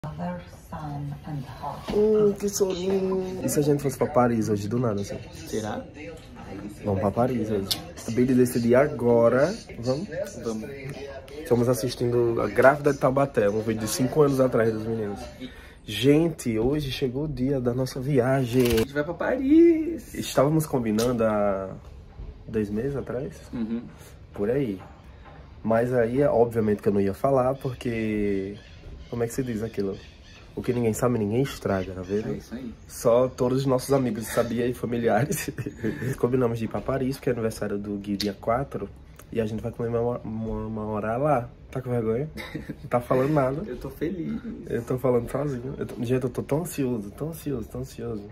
Que soninho. E se a gente fosse pra Paris hoje, do nada, assim? Será? Vamos pra Paris hoje. Acabei de decidir agora. Vamos? Vamos. Estamos assistindo A Grávida de Taubaté, um vídeo de 5 anos atrás dos meninos. Gente, hoje chegou o dia da nossa viagem. A gente vai pra Paris. Estávamos combinando há 2 meses atrás? Uhum. Por aí. Mas aí, obviamente que eu não ia falar, porque... Como é que se diz aquilo? O que ninguém sabe, ninguém estraga, tá vendo? É isso aí. Só todos os nossos amigos sabiam e familiares. Combinamos de ir pra Paris, porque é aniversário do Gui dia 4. E a gente vai comer uma hora lá. Tá com vergonha? Não tá falando nada. Eu tô feliz. Eu tô falando sozinho. Gente, eu tô tão ansioso, tão ansioso, tão ansioso.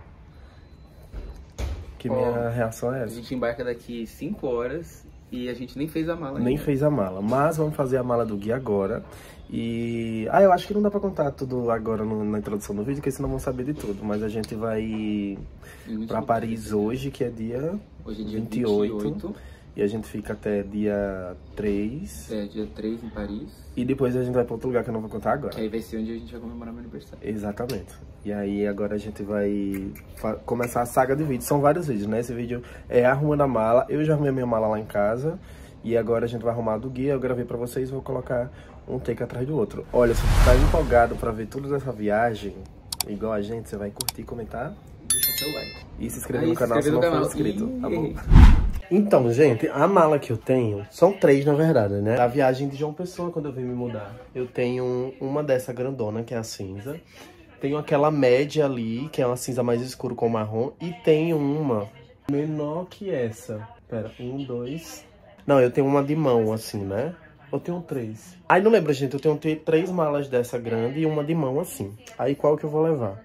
Que minha reação é A essa. gente embarca daqui 5 horas e a gente nem fez a mala ainda. Nem fez a mala. Mas vamos fazer a mala do Gui agora. E... eu acho que não dá pra contar tudo agora na introdução do vídeo, porque senão vão saber de tudo. Mas a gente vai pra Paris hoje, que é dia... Hoje é dia 28. E a gente fica até dia 3. É, dia 3 em Paris. E depois a gente vai pra outro lugar que eu não vou contar agora. Que aí vai ser onde a gente vai comemorar meu aniversário. Exatamente. E aí agora a gente vai começar a saga de vídeos. São vários vídeos, né? Esse vídeo é arrumando a mala. Eu já arrumei a minha mala lá em casa. E agora a gente vai arrumar a do Gui. Eu gravei pra vocês e vou colocar um take atrás do outro. Olha, se você tá empolgado pra ver tudo dessa viagem, igual a gente, você vai curtir, comentar. Deixa seu like. E se inscrever no canal se não for inscrito. Tá bom? Ih. Então, gente, a mala que eu tenho, são 3 na verdade, né? A viagem de João Pessoa, quando eu vim me mudar. Eu tenho uma dessa grandona, que é a cinza. Tenho aquela média ali, que é uma cinza mais escura com marrom. E tenho uma menor que essa. Pera, 1, 2... Não, eu tenho uma de mão, assim, né? Eu tenho 3. Aí não lembro, gente, eu tenho 3 malas dessa grande e uma de mão, assim. Aí qual que eu vou levar?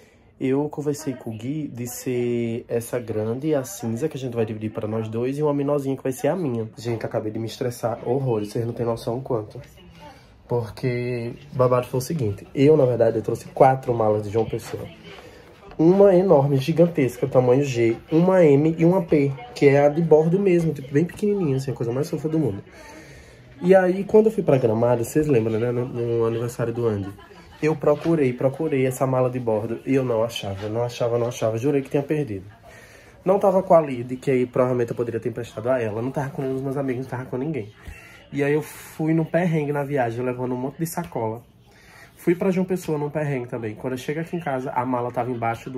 Eu conversei com o Gui de ser essa grande, a cinza, que a gente vai dividir para nós dois, e uma menorzinha que vai ser a minha. Gente, acabei de me estressar horrores, vocês não têm noção o quanto. Porque o babado foi o seguinte, na verdade, eu trouxe 4 malas de João Pessoa. Uma enorme, gigantesca, tamanho G, uma M e uma P, que é a de bordo mesmo, tipo, bem pequenininha, assim, a coisa mais fofa do mundo. E aí, quando eu fui pra Gramado, vocês lembram, né, no aniversário do Andy, eu procurei essa mala de bordo e eu não achava, jurei que tinha perdido. Não tava com a Lid, que aí provavelmente eu poderia ter emprestado a ela, não tava com os meus amigos, não tava com ninguém. E aí eu fui no perrengue na viagem, levando um monte de sacola. Fui pra João Pessoa num perrengue também. Quando eu chego aqui em casa, a mala tava embaixo de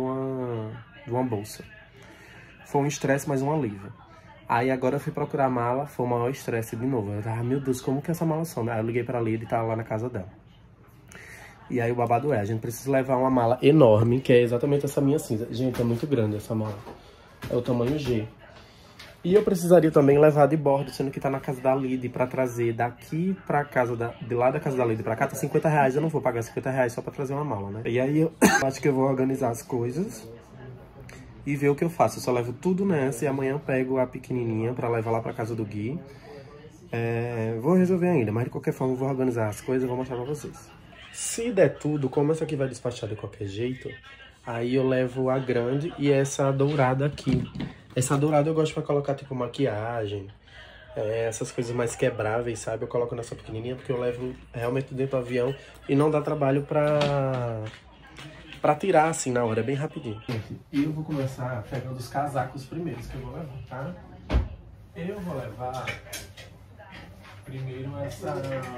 uma bolsa. Foi um estresse, mas um alívio. Aí agora eu fui procurar a mala, foi o maior estresse de novo. Eu tava, meu Deus, como que essa mala some? Aí eu liguei pra Lid e tava lá na casa dela. E aí o babado a gente precisa levar uma mala enorme, que é exatamente essa minha cinza. Gente, é muito grande essa mala. É o tamanho G. E eu precisaria também levar de bordo, sendo que tá na casa da Lid, pra trazer daqui pra casa, de lá da casa da Lid pra cá, tá R$50. Eu não vou pagar R$50 só pra trazer uma mala, né? E aí eu acho que eu vou organizar as coisas e ver o que eu faço. Eu só levo tudo nessa e amanhã eu pego a pequenininha pra levar lá pra casa do Gui. Vou resolver ainda, mas de qualquer forma eu vou organizar as coisas e vou mostrar pra vocês. Se der tudo, como essa aqui vai despachar de qualquer jeito, aí eu levo a grande e essa dourada aqui. Essa dourada eu gosto pra colocar, tipo, maquiagem, essas coisas mais quebráveis, sabe? Eu coloco nessa pequenininha porque eu levo realmente dentro do avião e não dá trabalho pra tirar, assim, na hora, é bem rapidinho. E eu vou começar pegando os casacos primeiros que eu vou levar, tá? Eu vou levar primeiro essa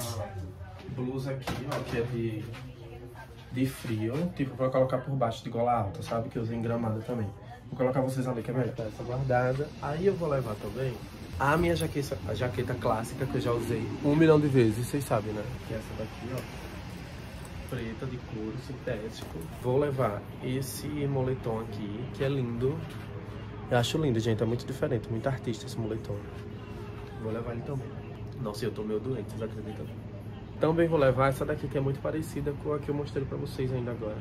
blusa aqui, ó, que é de frio, tipo pra colocar por baixo de gola alta, sabe? Que eu usei em Gramado também. Vou colocar vocês ali, que é melhor. Tá essa guardada. Aí eu vou levar também a minha jaqueta clássica, que eu já usei 1 milhão de vezes, vocês sabem, né? Que é essa daqui, ó. Preta, de couro, sintético. Vou levar esse moletom aqui, que é lindo. Eu acho lindo, gente, é muito diferente, muito artista esse moletom. Vou levar ele também. Nossa, eu tô meio doente, vocês acreditam? Também vou levar essa daqui, que é muito parecida com a que eu mostrei pra vocês ainda agora.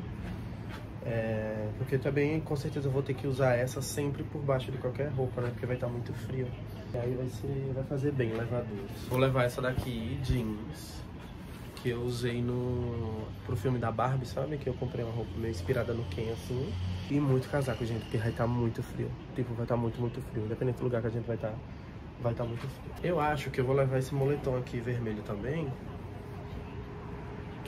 Porque também, com certeza, eu vou ter que usar essa sempre por baixo de qualquer roupa, né? Porque vai estar muito frio. E aí vai fazer bem levar duas. Vou levar essa daqui, jeans, que eu usei pro filme da Barbie, sabe? Que eu comprei uma roupa meio inspirada no Ken, assim. E muito casaco, gente, porque vai estar muito frio. Tipo, vai estar muito, muito frio. Independente do lugar que a gente vai estar muito frio. Eu acho que eu vou levar esse moletom aqui vermelho também,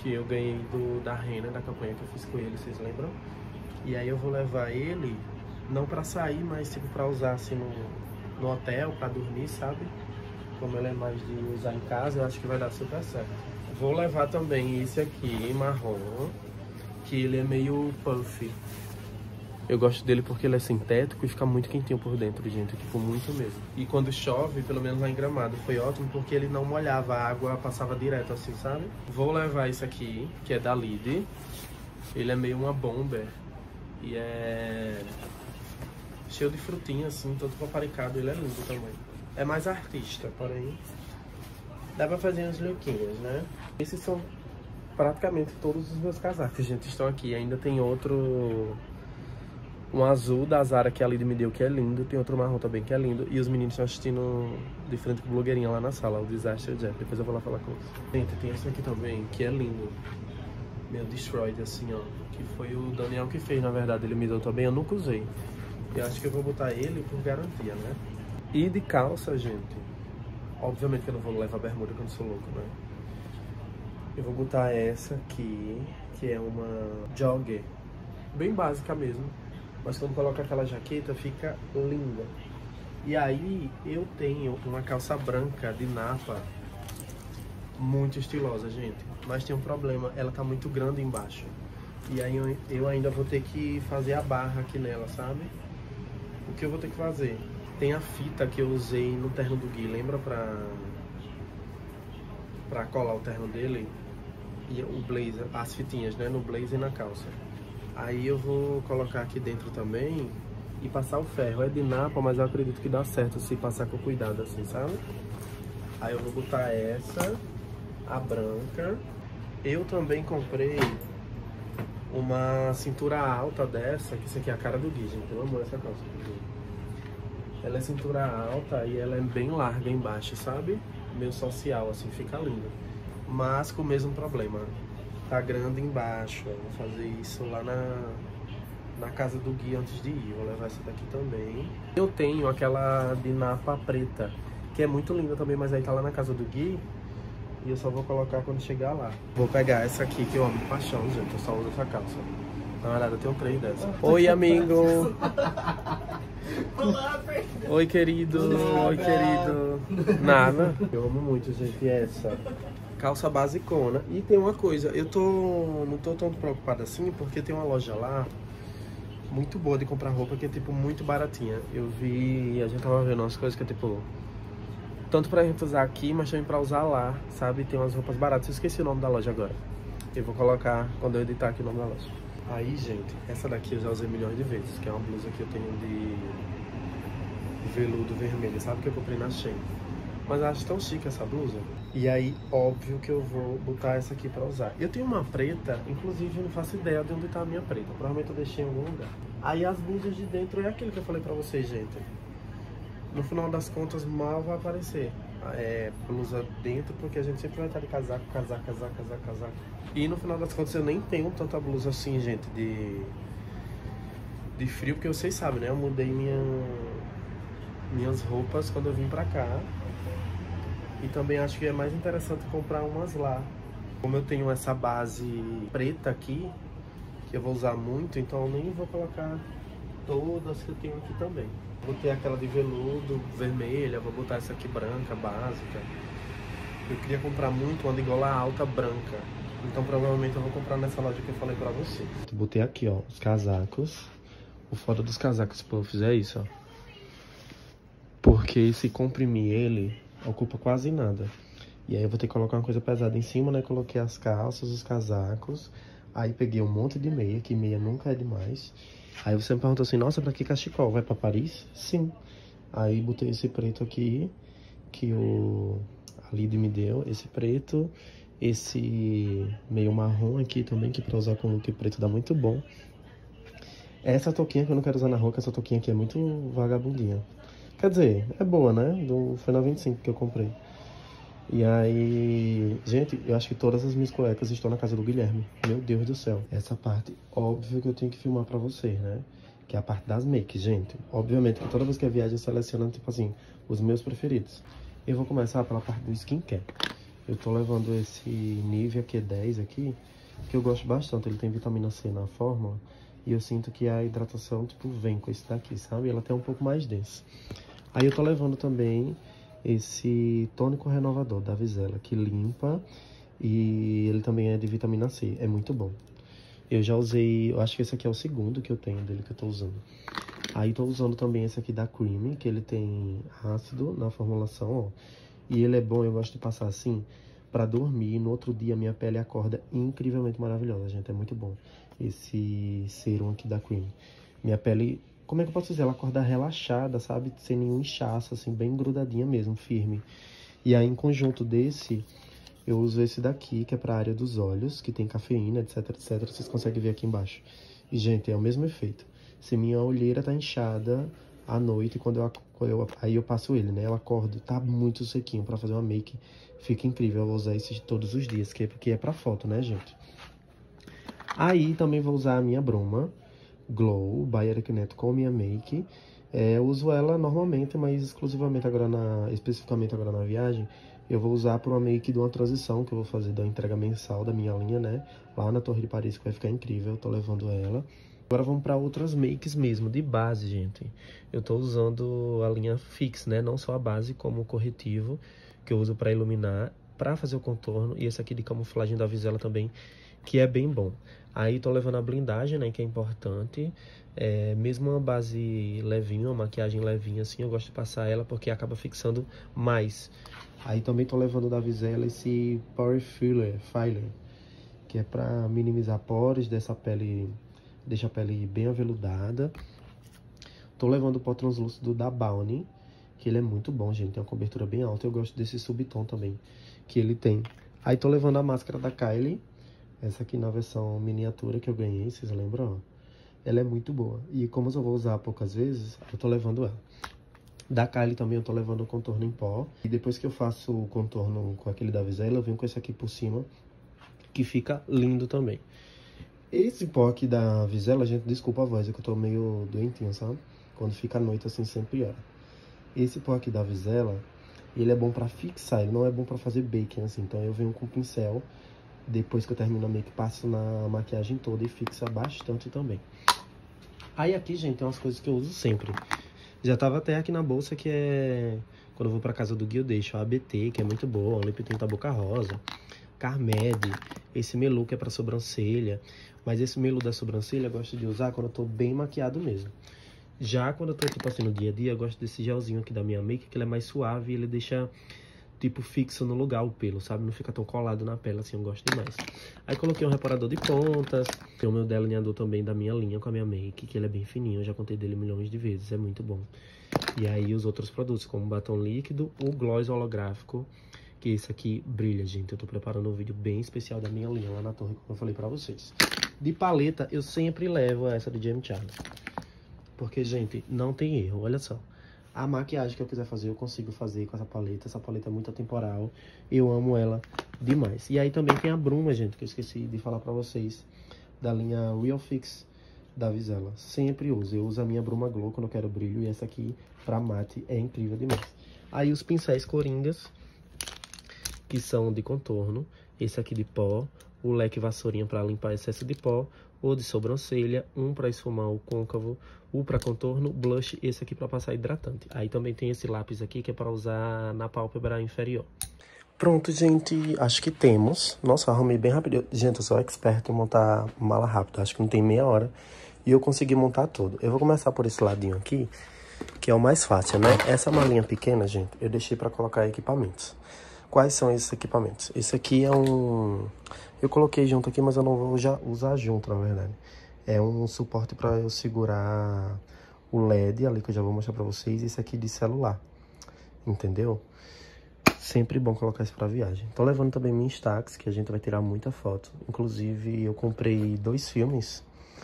que eu ganhei da Renner, da campanha que eu fiz com ele, vocês lembram? E aí eu vou levar ele, não pra sair, mas tipo pra usar assim no hotel, pra dormir, sabe? Como ele é mais de usar em casa, eu acho que vai dar super certo. Vou levar também esse aqui, marrom, que ele é meio puffy. Eu gosto dele porque ele é sintético e fica muito quentinho por dentro, gente, tipo, muito mesmo. E quando chove, pelo menos lá em Gramado, foi ótimo porque ele não molhava, a água passava direto assim, sabe? Vou levar esse aqui, que é da Lide. Ele é meio uma bomber e é cheio de frutinha, assim, todo paparicado, ele é lindo também. É mais artista, porém dá pra fazer uns lookinhos, né? Esses são praticamente todos os meus casacos, gente, estão aqui. Ainda tem outro... um azul da Zara que a Lide me deu, que é lindo. Tem outro marrom também, que é lindo. E os meninos estão assistindo de frente com blogueirinha lá na sala, o Disaster Jeff. Depois eu vou lá falar com eles. Gente, tem esse aqui também, que é lindo. Meio destroyed, assim, ó. Que foi o Daniel que fez, na verdade. Ele me deu também, eu nunca usei. Eu acho que eu vou botar ele por garantia, né? E de calça, gente. Obviamente que eu não vou levar bermuda, porque eu não sou louco, né? Eu vou botar essa aqui, que é uma jogger. Bem básica mesmo. Mas quando coloca aquela jaqueta, fica linda. E aí, eu tenho uma calça branca de napa, muito estilosa, gente. Mas tem um problema, ela tá muito grande embaixo. E aí, eu ainda vou ter que fazer a barra aqui nela, sabe? O que eu vou ter que fazer? Tem a fita que eu usei no terno do Gui, lembra? Pra colar o terno dele. E o blazer, as fitinhas, né? No blazer e na calça. Aí eu vou colocar aqui dentro também e passar o ferro. É de napa, mas eu acredito que dá certo se passar com cuidado assim, sabe? Aí eu vou botar essa, a branca. Eu também comprei uma cintura alta dessa, que isso aqui é a cara do Gui, gente. Eu amo essa calça. Ela é cintura alta e ela é bem larga embaixo, sabe? Meio social, assim, fica linda. Mas com o mesmo problema. Tá grande embaixo, eu vou fazer isso lá na casa do Gui antes de ir, vou levar essa daqui também. Eu tenho aquela de napa preta, que é muito linda também, mas aí tá lá na casa do Gui e eu só vou colocar quando chegar lá. Vou pegar essa aqui que eu amo de paixão, gente, eu só uso essa calça. Na verdade eu tenho 3 dessas. Oi, amigo! Oi, querido! Oi, querido! Nada. Eu amo muito, gente, essa. Calça basicona. E tem uma coisa, eu não tô tão preocupado assim, porque tem uma loja lá muito boa de comprar roupa, que é tipo muito baratinha. Eu vi, a gente tava vendo umas coisas que é tipo tanto pra gente usar aqui, mas também pra usar lá, sabe? Tem umas roupas baratas. Eu esqueci o nome da loja agora. Eu vou colocar quando eu editar aqui o nome da loja. Aí, gente, essa daqui eu já usei milhões de vezes, que é uma blusa que eu tenho de veludo vermelho, sabe? Que eu comprei na Shein. Mas eu acho tão chique essa blusa. E aí, óbvio que eu vou botar essa aqui pra usar. Eu tenho uma preta, inclusive eu não faço ideia de onde tá a minha preta. Provavelmente eu deixei em algum lugar. Aí as blusas de dentro é aquilo que eu falei pra vocês, gente. No final das contas, mal vai aparecer. É blusa dentro, porque a gente sempre vai estar de casaco, casaco. E no final das contas eu nem tenho tanta blusa assim, gente, de frio, porque vocês sabem, né? Eu mudei minhas roupas quando eu vim pra cá. E também acho que é mais interessante comprar umas lá. Como eu tenho essa base preta aqui, que eu vou usar muito, então eu nem vou colocar todas que eu tenho aqui também. Vou ter aquela de veludo vermelha, vou botar essa aqui branca, básica. Eu queria comprar muito uma de gola alta branca. Então provavelmente eu vou comprar nessa loja que eu falei pra vocês. Botei aqui, ó, os casacos. O foda dos casacos puffs é isso, ó. Porque se comprimir ele, ocupa quase nada. E aí eu vou ter que colocar uma coisa pesada em cima, né? Coloquei as calças, os casacos. Aí peguei um monte de meia, que meia nunca é demais. Aí você me perguntou assim, nossa, pra que cachecol? Vai pra Paris? Sim. Aí botei esse preto aqui, que a Lide me deu. Esse preto, esse meio marrom aqui também, que pra usar com look preto dá muito bom. Essa touquinha que eu não quero usar na rua, que essa touquinha aqui é muito vagabundinha. Quer dizer, é boa, né? Foi na 25 que eu comprei. E aí, gente, eu acho que todas as minhas cuecas estão na casa do Guilherme. Meu Deus do céu. Essa parte, óbvio que eu tenho que filmar pra vocês, né? Que é a parte das makes, gente. Obviamente que toda vez que eu viajo eu seleciono, tipo assim, os meus preferidos. Eu vou começar pela parte do skincare. Eu tô levando esse Nivea Q10 aqui, que eu gosto bastante. Ele tem vitamina C na fórmula. E eu sinto que a hidratação, tipo, vem com esse daqui, sabe? Ela tem um pouco mais densa. Aí eu tô levando também esse tônico renovador da Visela, que limpa. E ele também é de vitamina C. É muito bom. Eu já usei, eu acho que esse aqui é o segundo que eu tenho dele que eu tô usando. Aí tô usando também esse aqui da Creamy, que ele tem ácido na formulação, ó. E ele é bom, eu gosto de passar assim, pra dormir. No outro dia minha pele acorda incrivelmente maravilhosa, gente. É muito bom esse serum aqui da Creamy. Minha pele, como é que eu posso dizer? Ela acorda relaxada, sabe? Sem nenhum inchaço, assim, bem grudadinha mesmo, firme. E aí em conjunto desse... eu uso esse daqui, que é pra área dos olhos, que tem cafeína, etc, etc. Vocês conseguem ver aqui embaixo. E, gente, é o mesmo efeito. Se minha olheira tá inchada à noite, aí eu passo ele, né? Eu acordo, tá muito sequinho pra fazer uma make. Fica incrível, eu vou usar esse todos os dias, porque é pra foto, né, gente? Aí, também vou usar a minha bruma Glow, by Eric Neto, com minha make. Eu uso ela normalmente, mas exclusivamente agora especificamente agora na viagem, eu vou usar para uma make de uma transição que eu vou fazer da entrega mensal da minha linha, né? Lá na Torre de Paris, que vai ficar incrível, eu tô levando ela. Agora vamos para outras makes mesmo, de base, gente. Eu tô usando a linha Fix, né? Não só a base, como o corretivo, que eu uso para iluminar, para fazer o contorno. E esse aqui de camuflagem da Visela também, que é bem bom. Aí tô levando a blindagem, né? Que é importante. Mesmo uma base levinha, uma maquiagem levinha assim, eu gosto de passar ela porque acaba fixando mais. Aí também tô levando da Visela esse Power Filler, que é pra minimizar poros dessa pele, deixa a pele bem aveludada. Tô levando o pó translúcido da Bounty, que ele é muito bom, gente, tem uma cobertura bem alta. Eu gosto desse subtom também, que ele tem. Aí tô levando a máscara da Kylie, essa aqui na versão miniatura que eu ganhei, vocês lembram, ó? Ela é muito boa. E como eu vou usar poucas vezes, eu tô levando ela. Da Kylie também eu tô levando o contorno em pó. E depois que eu faço o contorno com aquele da Visela, eu venho com esse aqui por cima, que fica lindo também. Esse pó aqui da Visela, gente, desculpa a voz, é que eu tô meio doentinho, sabe? Quando fica à noite assim, sempre piora. Esse pó aqui da Visela, ele é bom pra fixar, ele não é bom pra fazer baking, assim. Então eu venho com o pincel, depois que eu termino a make, passo na maquiagem toda e fixa bastante também. Aí aqui, gente, tem umas coisas que eu uso sempre. Já tava até aqui na bolsa, que é... quando eu vou pra casa do Gui, eu deixo a ABT, que é muito boa. O lip tinta Boca Rosa. Carmed. Esse Melu, que é pra sobrancelha. Mas esse Melu da sobrancelha eu gosto de usar quando eu tô bem maquiado mesmo. Já quando eu tô, tipo assim, no dia a dia, eu gosto desse gelzinho aqui da minha make, que ele é mais suave e ele deixa... tipo, fixo no lugar o pelo, sabe? Não fica tão colado na pele, assim, eu gosto demais. Aí coloquei um reparador de pontas. Tem o meu delineador também da minha linha com a minha make, que ele é bem fininho. Eu já contei dele milhões de vezes, é muito bom. E aí os outros produtos, como o batom líquido, o gloss holográfico, que esse aqui brilha, gente. Eu tô preparando um vídeo bem especial da minha linha lá na torre, como eu falei pra vocês. De paleta, eu sempre levo essa de James Charles. Porque, gente, não tem erro, olha só. A maquiagem que eu quiser fazer, eu consigo fazer com essa paleta. Essa paleta é muito atemporal. Eu amo ela demais. E aí também tem a bruma, gente, que eu esqueci de falar pra vocês. Da linha Real Fix da Visela. Sempre uso. Eu uso a minha bruma Glow quando eu quero brilho. E essa aqui, pra mate, é incrível demais. Aí os pincéis coringas, que são de contorno. Esse aqui de pó. O leque vassourinha pra limpar excesso de pó. O de sobrancelha, um para esfumar o côncavo, o para contorno, blush, esse aqui para passar hidratante. Aí também tem esse lápis aqui que é para usar na pálpebra inferior. Pronto, gente, acho que temos. Nossa, eu arrumei bem rápido. Gente, eu sou expert em montar mala rápido, acho que não tem meia hora. E eu consegui montar tudo. Eu vou começar por esse ladinho aqui, que é o mais fácil, né? Essa malinha pequena, gente, eu deixei para colocar equipamentos. Quais são esses equipamentos? Esse aqui é um... eu coloquei junto aqui, mas eu não vou já usar junto, na verdade. É um suporte para eu segurar o LED ali, que eu já vou mostrar para vocês. Esse aqui de celular, entendeu? Sempre bom colocar isso para viagem. Tô levando também minha Instax, que a gente vai tirar muita foto. Inclusive, eu comprei 2 filmes.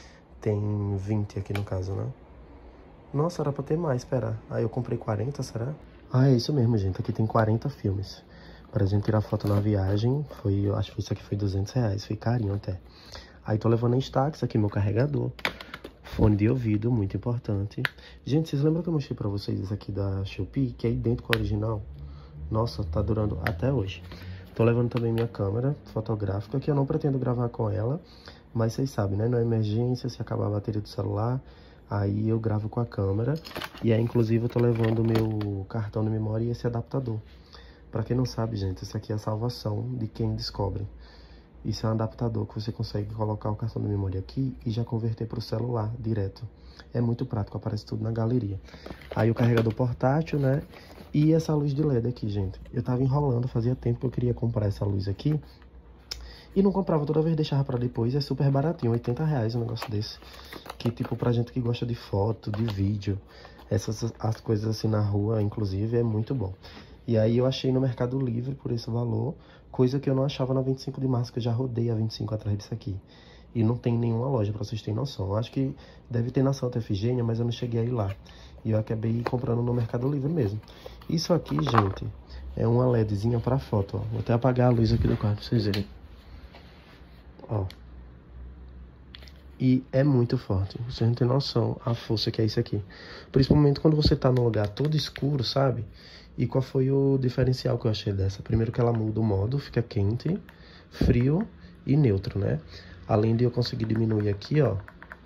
Tem 20 aqui no caso, né? Nossa, era para ter mais, espera. Aí eu comprei 40, será? Ah, é isso mesmo, gente. Aqui tem 40 filmes. Pra gente tirar foto na viagem, eu acho que isso aqui foi R$200, foi carinho até. Aí tô levando a Instax, aqui meu carregador, fone de ouvido, muito importante. Gente, vocês lembram que eu mostrei pra vocês esse aqui da Shopee, que é idêntico ao original? Nossa, tá durando até hoje. Tô levando também minha câmera fotográfica, que eu não pretendo gravar com ela, mas vocês sabem, né? Não é emergência, se acabar a bateria do celular, aí eu gravo com a câmera. E aí, inclusive, eu tô levando o meu cartão de memória e esse adaptador. Pra quem não sabe, gente, isso aqui é a salvação de quem descobre. Isso é um adaptador que você consegue colocar o cartão de memória aqui e já converter pro celular direto. É muito prático, aparece tudo na galeria. Aí o carregador portátil, né? E essa luz de LED aqui, gente. Eu tava enrolando, fazia tempo que eu queria comprar essa luz aqui. E não comprava, toda vez deixava pra depois. É super baratinho, R$80 um negócio desse. Que tipo, pra gente que gosta de foto, de vídeo, as coisas assim na rua, inclusive, é muito bom. E aí eu achei no Mercado Livre por esse valor, coisa que eu não achava na 25 de março, que eu já rodei a 25 atrás disso aqui. E não tem nenhuma loja, pra vocês terem noção. Eu acho que deve ter na Santa Efigênia, mas eu não cheguei a ir lá. E eu acabei comprando no Mercado Livre mesmo. Isso aqui, gente, é uma LEDzinha pra foto, ó. Vou até apagar a luz aqui do quarto pra vocês verem. Ó. E é muito forte. Você não tem noção a força que é isso aqui. Principalmente quando você tá num lugar todo escuro, sabe? E qual foi o diferencial que eu achei dessa? Primeiro que ela muda o modo, fica quente, frio e neutro, né? Além de eu conseguir diminuir aqui, ó.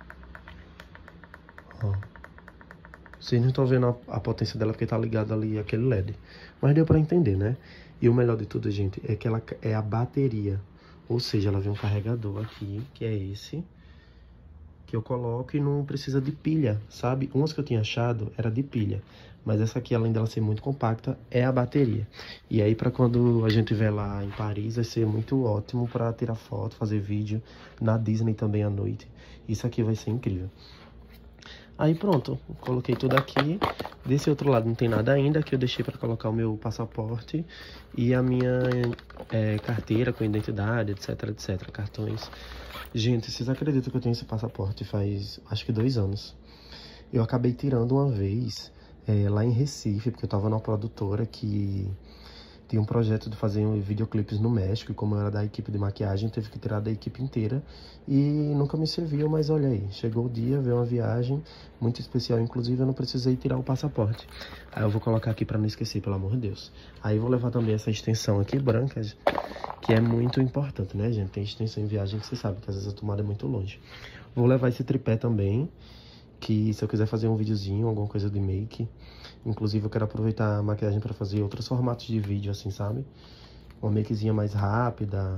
Ó. Vocês não estão vendo a potência dela porque tá ligado ali aquele LED. Mas deu pra entender, né? E o melhor de tudo, gente, é que ela é a bateria. Ou seja, ela vem um carregador aqui, que é esse, que eu coloco e não precisa de pilha, sabe? Umas que eu tinha achado era de pilha, mas essa aqui, além dela ser muito compacta, é a bateria. E aí, pra quando a gente estiver lá em Paris, vai ser muito ótimo pra tirar foto, fazer vídeo, na Disney também à noite. Isso aqui vai ser incrível. Aí pronto, coloquei tudo aqui. Desse outro lado não tem nada ainda, que eu deixei para colocar o meu passaporte e a minha carteira com identidade, etc, etc, cartões. Gente, vocês acreditam que eu tenho esse passaporte faz, acho que 2 anos. Eu acabei tirando uma vez lá em Recife, porque eu tava numa produtora que tinha um projeto de fazer videoclipes no México, e como eu era da equipe de maquiagem, teve que tirar da equipe inteira, e nunca me serviu, mas olha aí, chegou o dia, veio uma viagem muito especial, inclusive eu não precisei tirar o passaporte. Aí eu vou colocar aqui pra não esquecer, pelo amor de Deus. Aí eu vou levar também essa extensão aqui, branca, que é muito importante, né, gente? Tem extensão em viagem que você sabe que às vezes a tomada é muito longe. Vou levar esse tripé também, que se eu quiser fazer um videozinho, alguma coisa de make. Inclusive eu quero aproveitar a maquiagem para fazer outros formatos de vídeo, assim, sabe? Uma makezinha mais rápida,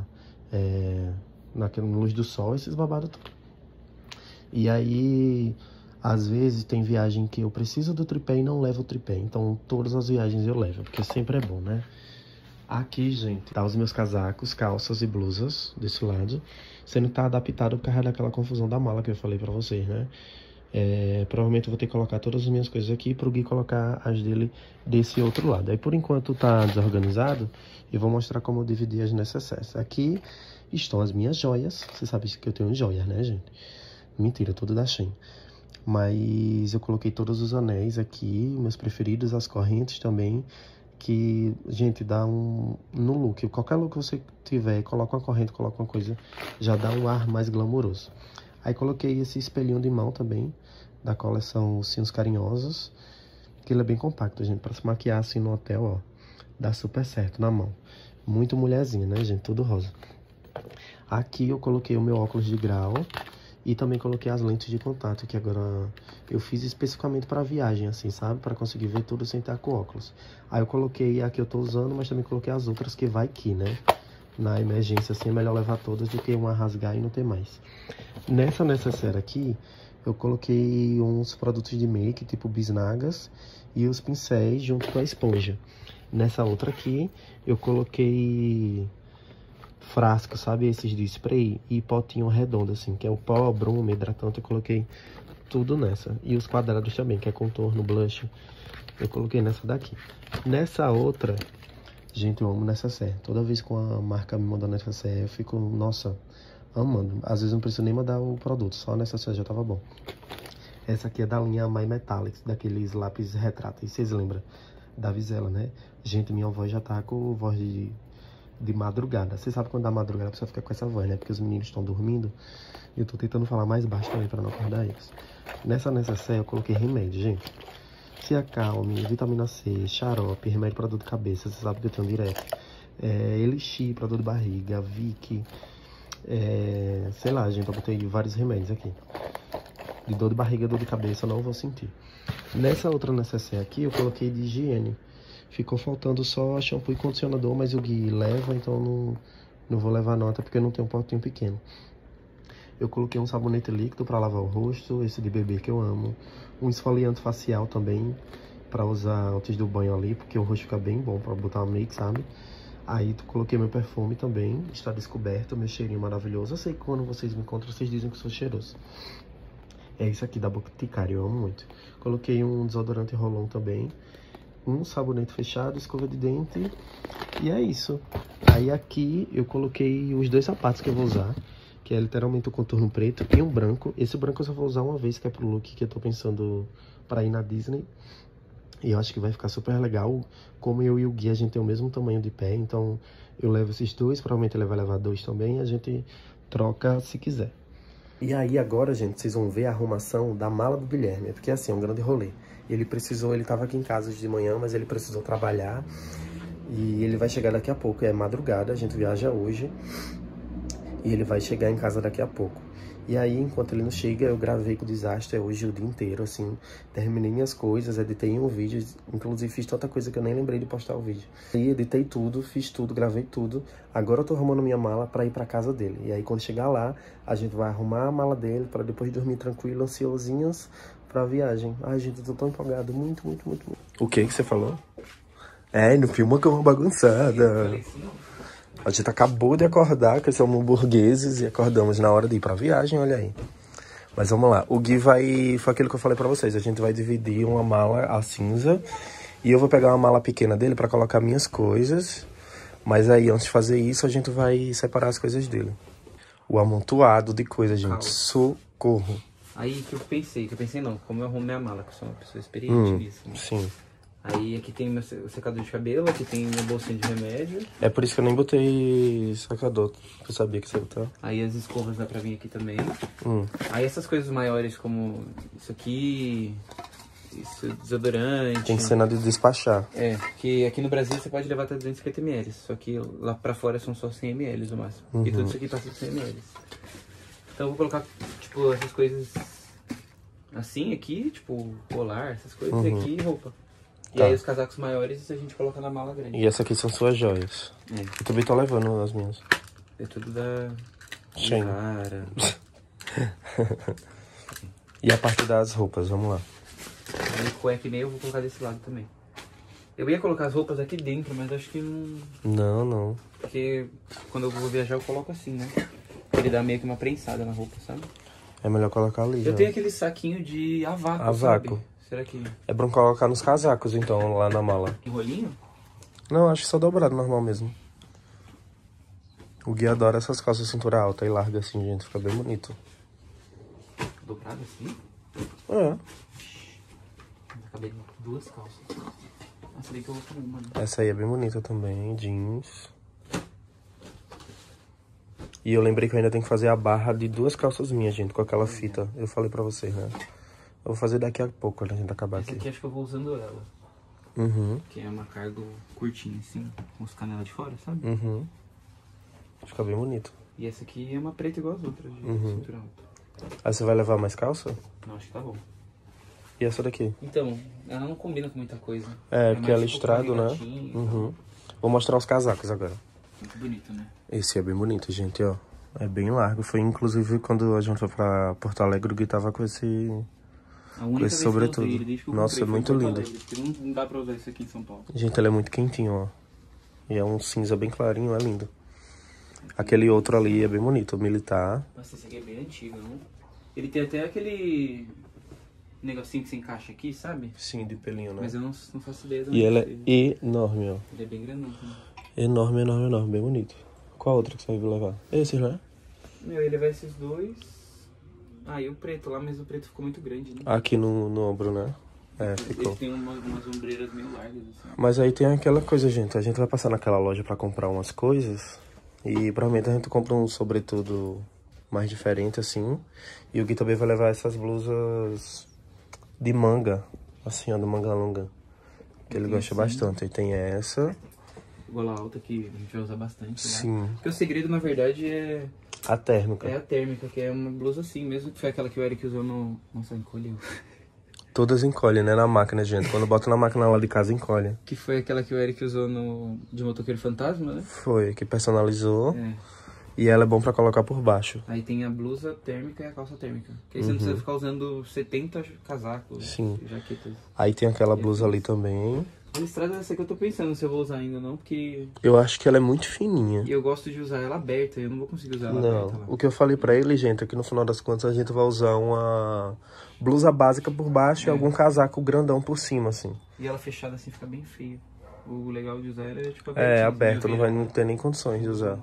na luz do sol, esses babados tudo. E aí, às vezes tem viagem que eu preciso do tripé e não levo o tripé. Então todas as viagens eu levo, porque sempre é bom, né? Aqui, gente, tá os meus casacos, calças e blusas desse lado, sendo que tá adaptado por causa daquela confusão da mala que eu falei pra vocês, né? Provavelmente eu vou ter que colocar todas as minhas coisas aqui pro Gui colocar as dele desse outro lado. Aí por enquanto tá desorganizado, eu vou mostrar como eu dividi as necessárias. Aqui estão as minhas joias. Você sabe que eu tenho joias, né, gente? Mentira, tudo da Shein. Mas eu coloquei todos os anéis aqui, meus preferidos, as correntes também, que, gente, dá no look. Qualquer look que você tiver, coloca uma corrente, coloca uma coisa, já dá um ar mais glamouroso. Aí coloquei esse espelhinho de mão também, da coleção Ursinhos Carinhosos, que ele é bem compacto, gente, pra se maquiar assim no hotel, ó. Dá super certo na mão. Muito mulherzinha, né, gente? Tudo rosa. Aqui eu coloquei o meu óculos de grau e também coloquei as lentes de contato, que agora eu fiz especificamente pra viagem, assim, sabe? Pra conseguir ver tudo sem estar com óculos. Aí eu coloquei a que eu tô usando, mas também coloquei as outras que vai que, né? Na emergência, assim, é melhor levar todas do que uma rasgar e não ter mais. Nessa necessaire aqui, eu coloquei uns produtos de make, tipo bisnagas, e os pincéis junto com a esponja. Nessa outra aqui, eu coloquei frasco, sabe? Esses de spray e potinho redondo, assim, que é o pó, bruma, hidratante, eu coloquei tudo nessa. E os quadrados também, que é contorno, blush, eu coloquei nessa daqui. Nessa outra... Gente, eu amo necessaire. Toda vez que uma marca me manda necessaire, eu fico, nossa, amando. Às vezes não preciso nem mandar o produto, só a necessaire já tava bom. Essa aqui é da linha My Metallics, daqueles lápis retráteis. Vocês lembram da Vizela, né? Gente, minha voz já tá com voz de madrugada. Você sabe quando dá madrugada a pessoa fica com essa voz, né? Porque os meninos estão dormindo. E eu tô tentando falar mais baixo também pra não acordar eles. Nessa necessaire eu coloquei remédio, gente. Se acalme, vitamina C, xarope, remédio para dor de cabeça, você sabe que eu tenho direto. Elixir pra dor de barriga, Vick, sei lá, gente, eu botei vários remédios aqui. De dor de barriga, dor de cabeça, eu não vou sentir. Nessa outra necessaire aqui, eu coloquei de higiene. Ficou faltando só shampoo e condicionador, mas o Gui leva, então não vou levar nota porque eu não tenho um potinho pequeno. Eu coloquei um sabonete líquido para lavar o rosto, esse de bebê que eu amo. Um esfoliante facial também, para usar antes do banho ali, porque o rosto fica bem bom para botar uma make, sabe? Aí coloquei meu perfume também, está descoberto, meu cheirinho maravilhoso. Eu sei que quando vocês me encontram, vocês dizem que eu sou cheiroso. É isso aqui da Boticário, eu amo muito. Coloquei um desodorante Rolon também, um sabonete fechado, escova de dente, e é isso. Aí aqui eu coloquei os 2 sapatos que eu vou usar, que é literalmente o contorno preto e um branco. Esse branco eu só vou usar uma vez, que é pro look que eu tô pensando pra ir na Disney. E eu acho que vai ficar super legal. Como eu e o Gui, a gente tem o mesmo tamanho de pé, então eu levo esses 2, provavelmente ele vai levar 2 também, a gente troca se quiser. E aí agora, gente, vocês vão ver a arrumação da mala do Guilherme, porque assim, é um grande rolê. Ele tava aqui em casa de manhã, mas ele precisou trabalhar e ele vai chegar daqui a pouco, é madrugada, a gente viaja hoje e ele vai chegar em casa daqui a pouco. E aí, enquanto ele não chega, eu gravei com o Desastre hoje o dia inteiro, assim, terminei minhas coisas, editei um vídeo, inclusive fiz tanta coisa que eu nem lembrei de postar o vídeo. E editei tudo, fiz tudo, gravei tudo. Agora eu tô arrumando minha mala pra ir pra casa dele. E aí, quando chegar lá, a gente vai arrumar a mala dele pra depois dormir tranquilo, ansiosinhos pra viagem. Ai, gente, eu tô tão empolgado, muito. O que você falou? Não filma que é uma bagunçada. A gente acabou de acordar, que somos burgueses, e acordamos na hora de ir pra viagem, olha aí. Mas vamos lá, o Gui foi aquilo que eu falei pra vocês, a gente vai dividir uma mala a cinza, e eu vou pegar uma mala pequena dele pra colocar minhas coisas, mas aí antes de fazer isso, a gente vai separar as coisas dele. O amontoado de coisas, gente, socorro. Aí que eu pensei não, como eu arrumo minha mala, que eu sou uma pessoa experiente nisso. Né? Sim. Aí aqui tem meu secador de cabelo, aqui tem meu bolsinho de remédio. É por isso que eu nem botei secador, eu sabia que você ia botar. Aí as escovas dá pra vir aqui também. Aí essas coisas maiores como isso aqui, isso desodorante. Tem cena de despachar. Que aqui no Brasil você pode levar até 250 ml, só que lá pra fora são só 100 ml no máximo. E tudo isso aqui passa de 100 ml. Então eu vou colocar, tipo, essas coisas assim aqui, tipo, colar, essas coisas aqui e roupa. E aí os casacos maiores a gente coloca na mala grande. E essas aqui são suas joias. Eu também tô levando as minhas. É tudo da cara. E a parte das roupas, vamos lá. Aí cueca e meia eu vou colocar desse lado também. Eu ia colocar as roupas aqui dentro, mas acho que não... Não. Porque quando eu vou viajar eu coloco assim, né? Ele dá meio que uma prensada na roupa, sabe? É melhor colocar ali. Eu tenho aquele saquinho de a vácuo, sabe? Será que... É bom colocar nos casacos, então, lá na mala. Em rolinho? Não, acho que só dobrado, normal mesmo. O Gui adora essas calças cintura alta e larga assim, gente. Fica bem bonito. Dobrado assim? Acabei de 2 calças. Essa daí que eu vou comer, mano. Essa aí é bem bonita também, jeans. E eu lembrei que eu ainda tenho que fazer a barra de 2 calças minhas, gente, com aquela fita. Eu falei pra vocês, né? Eu vou fazer daqui a pouco, quando a gente acabar aqui. Essa aqui acho que eu vou usando ela. Que é uma cargo curtinha, assim, com os canelas de fora, sabe? Fica bem bonito. E essa aqui é uma preta igual as outras, de cintura alta. Aí você vai levar mais calça? Não, acho que tá bom. E essa daqui? Então, ela não combina com muita coisa. Porque é listrado, né? Vou mostrar os casacos agora. Muito bonito, né? Esse é bem bonito, gente, ó. É bem largo. Foi, inclusive, quando a gente foi pra Porto Alegre, o Gui tava com esse... Com esse sobretudo. Nossa, é muito lindo. Não dá pra usar isso aqui em São Paulo. Gente, ele é muito quentinho, ó. E é um cinza bem clarinho, é lindo. Aquele outro ali é bem bonito, o militar. Nossa, esse aqui é bem antigo, não? Ele tem até aquele negocinho que se encaixa aqui, sabe? Sim, de pelinho, né? Mas eu não faço ideia. E ele é enorme, ó. Ele é bem grandão também. Enorme, bem bonito. Qual outra que você vai levar? Esse, né? Meu, ele vai esses 2. E o preto lá, mas o preto ficou muito grande, né? Aqui no ombro, né? Ficou. Ele tem umas ombreiras meio largas, assim. Mas aí tem aquela coisa, gente. A gente vai passar naquela loja pra comprar umas coisas. E provavelmente a gente compra um sobretudo mais diferente, assim. E o Gui também vai levar essas blusas de manga. Assim, ó, de manga longa. Que ele gosta bastante. Aí tem essa. gola alta que a gente vai usar bastante. Sim. Né? Porque o segredo, na verdade, é a térmica. É a térmica, que é uma blusa assim mesmo, que foi aquela que o Eric usou no... Nossa, encolheu. Todas encolhem, né? Na máquina, gente. Quando bota na máquina lá de casa, encolhe. Que foi aquela que o Eric usou no... de motoqueiro fantasma, né? Foi, que personalizou. É. E ela é bom pra colocar por baixo. Aí tem a blusa térmica e a calça térmica. Que aí você não precisa ficar usando 70 casacos, Sim. jaquetas. Aí tem aquela blusa ali também. A listrada é essa que eu tô pensando se eu vou usar ainda não, porque... Eu acho que ela é muito fininha. E eu gosto de usar ela aberta, eu não vou conseguir usar ela Não, aberta lá. o que eu falei pra ele, gente, é que no final das contas a gente vai usar uma blusa básica por baixo e algum casaco grandão por cima, assim. E ela fechada assim fica bem feia. O legal de usar ela é tipo aberta, não vai não ter nem condições de usar.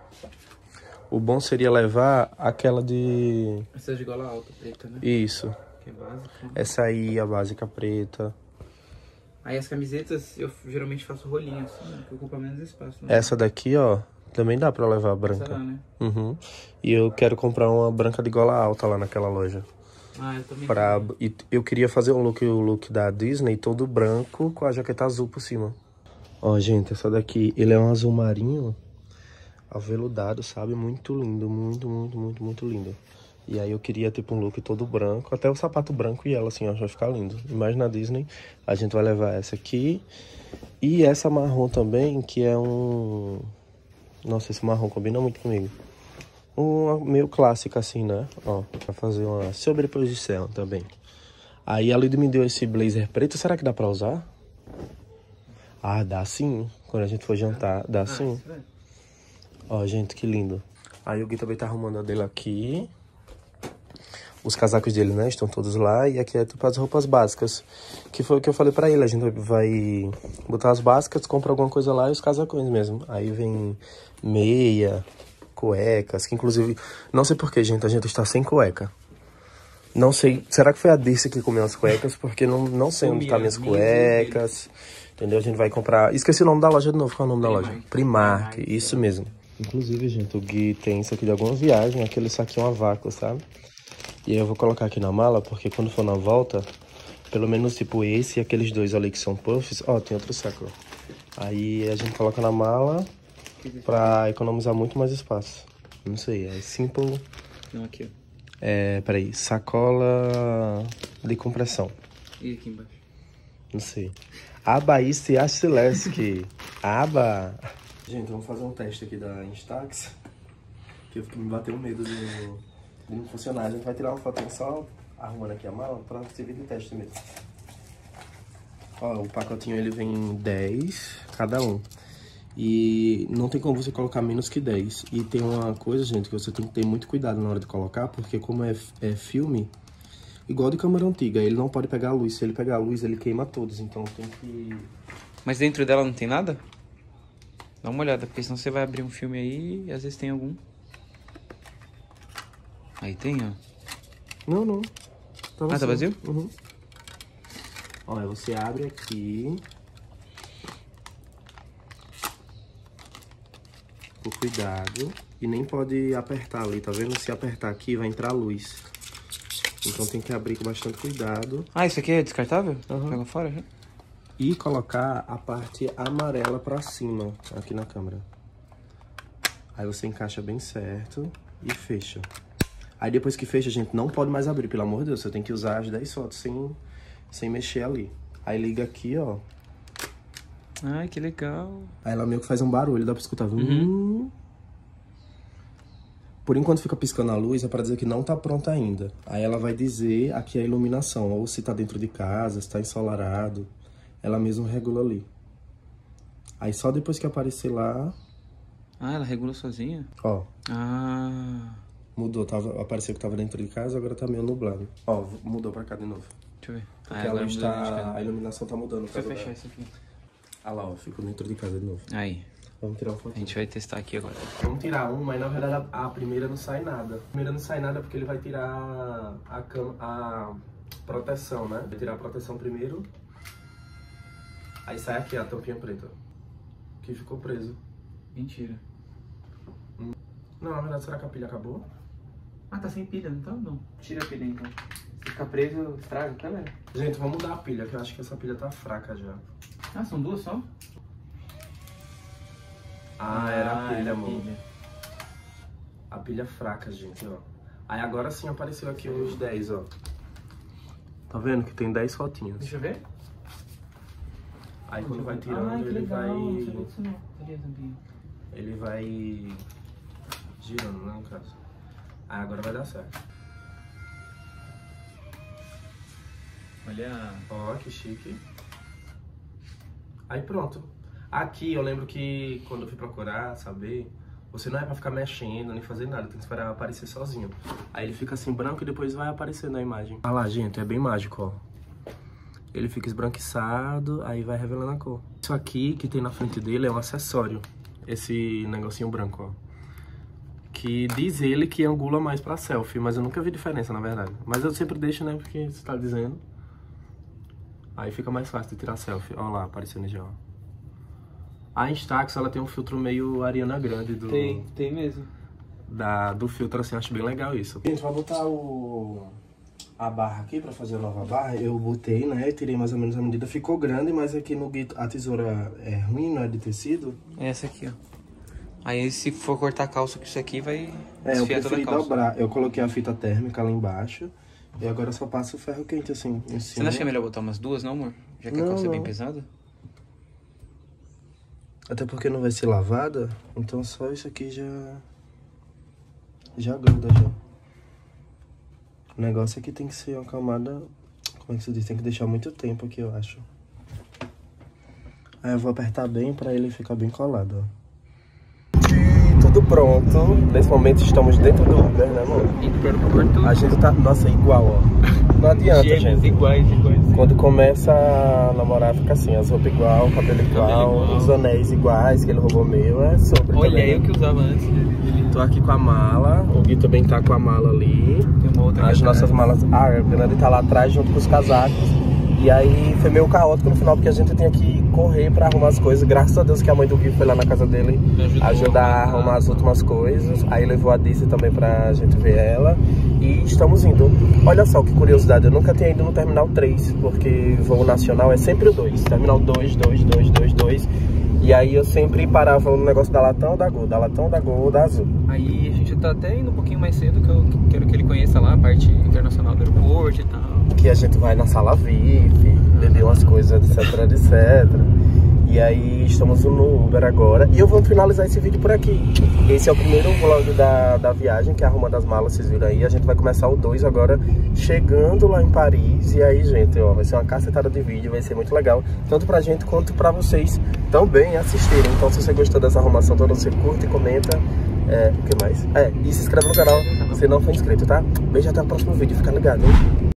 O bom seria levar aquela de... Essa de gola alta, preta, né? Isso. Que é básica. Essa aí, a básica preta. Aí as camisetas eu geralmente faço rolinho assim, né? Que ocupa menos espaço. Né? Essa daqui, ó, também dá pra levar branca. Essa lá, né? Uhum. E eu quero comprar uma branca de gola alta lá naquela loja. Ah, eu também E eu queria fazer o look da Disney todo branco com a jaqueta azul por cima. Ó, gente, essa daqui, ele é um azul marinho aveludado, sabe? Muito lindo, muito lindo. E aí eu queria, tipo, um look todo branco, até o sapato branco e ela, assim, ó, vai ficar lindo. Mas na Disney, a gente vai levar essa aqui e essa marrom também, que é um... Nossa, esse marrom combina muito comigo. Uma meio clássica, assim, né? Ó, pra fazer uma sobreposição também. Aí a Lidy me deu esse blazer preto, será que dá pra usar? Ah, dá sim. Quando a gente for jantar, dá sim. Ó, gente, que lindo. Aí o Gui também tá arrumando a dele aqui. Os casacos dele, né, estão todos lá. E aqui é tipo as roupas básicas. Que foi o que eu falei pra ele. A gente vai botar as básicas, compra alguma coisa lá e os casacões mesmo. Aí vem meia, cuecas, que inclusive... Não sei porquê, gente, a gente está sem cueca. Não sei, será que foi a Dirce que comeu as cuecas? Porque não sei onde tá minhas cuecas. Entendeu? A gente vai comprar... Esqueci o nome da loja de novo. Qual é o nome da loja? Primark, isso mesmo. Inclusive, gente, o Gui tem isso aqui de alguma viagem, aquele saquinho a vácuo, sabe? E aí eu vou colocar aqui na mala, porque quando for na volta, pelo menos tipo esse e aqueles dois ali que são puffs... Ó, tem outro saco. Aí a gente coloca na mala pra economizar muito mais espaço. Não sei, é simple... Não, aqui, ó. Peraí, sacola de compressão. E aqui embaixo? Não sei. Aba Istiachileski. Aba. Gente, vamos fazer um teste aqui da Instax. Que eu fiquei me bateu medo de não funcionar. A gente vai tirar uma fotinha só arrumando aqui a mala pra servir de teste mesmo. Ó, o pacotinho ele vem 10 cada um. E não tem como você colocar menos que 10. E tem uma coisa, gente, que você tem que ter muito cuidado na hora de colocar, porque como é filme, igual de câmera antiga, ele não pode pegar a luz. Se ele pegar a luz, ele queima todos, então tem que... Mas dentro dela não tem nada? Dá uma olhada, porque senão você vai abrir um filme aí e às vezes tem algum. Aí tem, ó. Não. Tá vazio? Uhum. Olha, você abre aqui... Com cuidado. E nem pode apertar ali, tá vendo? Se apertar aqui, vai entrar a luz. Então tem que abrir com bastante cuidado. Ah, isso aqui é descartável? Uhum. Joga fora já? E colocar a parte amarela pra cima, aqui na câmera. Aí você encaixa bem certo e fecha. Aí depois que fecha, a gente não pode mais abrir, pelo amor de Deus. Você tem que usar as 10 fotos sem mexer ali. Aí liga aqui, ó. Ai, que legal. Aí ela meio que faz um barulho, dá pra escutar. Uhum. Por enquanto fica piscando a luz, é pra dizer que não tá pronta ainda. Aí ela vai dizer aqui a iluminação, ou se tá dentro de casa, se tá ensolarado. Ela mesma regula ali. Aí só depois que aparecer lá... Ah, ela regula sozinha? Ó. Ah. Mudou, apareceu que tava dentro de casa, agora tá meio nublado. Ó, mudou pra cá de novo. Deixa eu ver. Porque a luz tá... A iluminação tá mudando. Deixa eu fechar isso aqui. Ah lá, ó, ficou dentro de casa de novo. Aí. Vamos tirar uma foto. A gente vai testar aqui agora. Vamos tirar um, mas na verdade a primeira não sai nada. A primeira não sai nada porque ele vai tirar a proteção, né? Vai tirar a proteção primeiro. Aí sai aqui a tampinha preta. Que ficou preso. Mentira. Não, na verdade, será que a pilha acabou? Ah, tá sem pilha, não tá? Não. Tira a pilha então. Se ficar preso, estraga, galera. Gente, vamos mudar a pilha, que eu acho que essa pilha tá fraca já. Ah, são duas só? Ah, era a pilha, amor. A pilha fraca, gente, ó. Aí agora sim apareceu aqui os 10, ó. Tá vendo que tem 10 fotinhos? Deixa eu ver. Aí quando vai tirando, ele vai... Ele vai girando, né, no caso. Aí agora vai dar certo. Olha. Ó, que chique. Aí pronto. Aqui eu lembro que quando eu fui procurar, saber, você não é pra ficar mexendo, nem fazer nada, tem que esperar aparecer sozinho. Aí ele fica assim branco e depois vai aparecer na imagem. Ah lá, gente, é bem mágico, ó. Ele fica esbranquiçado, aí vai revelando a cor. Isso aqui que tem na frente dele é um acessório. Esse negocinho branco, ó. Que diz ele que angula mais pra selfie, mas eu nunca vi diferença, na verdade. Mas eu sempre deixo, né, porque você tá dizendo. Aí fica mais fácil de tirar selfie. Ó lá, aparecendo já, ó. A Instax, ela tem um filtro meio Ariana Grande do... Tem mesmo. Do filtro, assim, acho bem legal isso. Gente, vai botar a barra aqui pra fazer a nova barra. Eu botei, né, tirei mais ou menos a medida. Ficou grande, mas aqui no guito a tesoura é ruim, não é de tecido. Essa aqui, ó. Aí se for cortar a calça com isso aqui, vai eu desfiar toda a preferi calça. dobrar. Eu coloquei a fita térmica lá embaixo. E agora eu só passo o ferro quente, assim, em cima. Você não acha que é melhor botar umas duas, não, amor? Já que a calça é bem pesada? Até porque não vai ser lavada, então só isso aqui já gruda já. O negócio é que tem que ser uma camada, como é que se diz? Tem que deixar muito tempo aqui, eu acho. Aí eu vou apertar bem pra ele ficar bem colado, ó. Tudo pronto. Nesse momento estamos dentro do Uber, né, amor? Indo para o aeroporto. A gente tá, nossa, igual, ó. Não adianta, gente. Iguais. Quando começa a namorar, fica assim, as roupas igual, o cabelo igual, os anéis iguais, que ele roubou meu, é sobre. Olha, também, eu que usava antes. Tô aqui com a mala, o Gui também tá com a mala ali. Tem uma outra aqui As nossas atrás. malas, a grande tá lá atrás junto com os casacos. E aí foi meio caótico no final, porque a gente tinha que correr pra arrumar as coisas. Graças a Deus que a mãe do Gui foi lá na casa dele ajudar a arrumar as últimas coisas. Aí levou a Disse também pra gente ver ela. E estamos indo. Olha só que curiosidade, eu nunca tinha ido no Terminal 3, porque voo nacional é sempre o 2. Terminal 2. E aí eu sempre parava no negócio da Latam ou da Gol, ou da Azul. Aí a gente tá até indo um pouquinho mais cedo, que eu quero que ele conheça lá a parte internacional do aeroporto e tal. Que a gente vai na sala VIP, beber umas coisas, etc. E aí estamos no Uber agora. E eu vou finalizar esse vídeo por aqui. Esse é o primeiro vlog da viagem, que é arrumando as malas, vocês viram aí. A gente vai começar o 2 agora, chegando lá em Paris. E aí, gente, ó, vai ser uma cacetada de vídeo, vai ser muito legal. Tanto pra gente quanto pra vocês também assistirem. Então se você gostou dessa arrumação toda, você curte e comenta. O que mais? E se inscreve no canal se não for inscrito, tá? Beijo, até o próximo vídeo. Fica ligado, hein?